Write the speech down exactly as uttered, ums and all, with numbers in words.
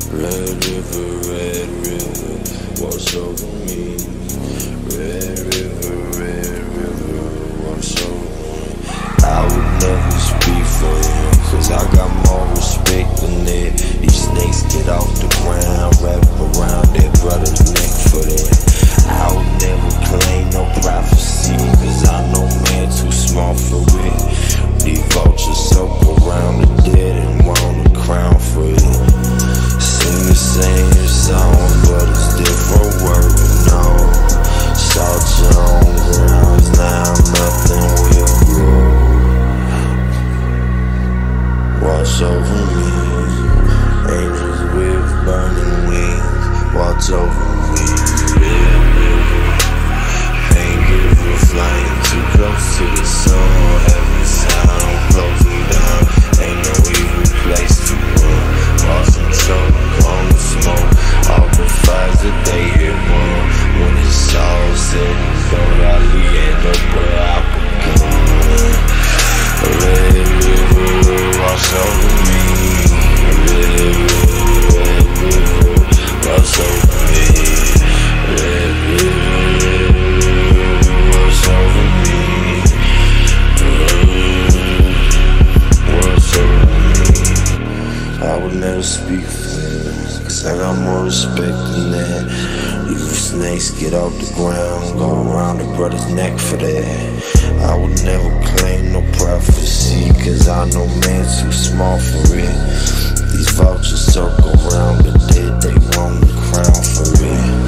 Red river, red river, wash over me. Red river, red river, wash over me. I would never speak for him, cause I got more respect than that. These snakes get off the ground, wrap around their brother's neck for that. I would never claim no prophecy, cause I know man too small for it. These vultures circle around the dead and want a crown for it. Sing the same song, but it's different work, no. Salt your own grounds, now nothing will grow. Watch over me, angels with burning wings, watch over me. Ain't give a flame too close to the sun, heaven sound, close me down, ain't no evil place to run. Lost control on the smoke, all the fires that they hit one. When it's all said and done, I'll end up where I begun. Red river, wash over me. Red river, red river, wash over me. Red river, wash over me. Wash over me. I would never speak for them, cause I got more respect than that. You snakes get off the ground, go around the brother's neck for that. I would never claim no prophecy, cause I know man too small for it. These vultures circle around the dead, they want the crown for it.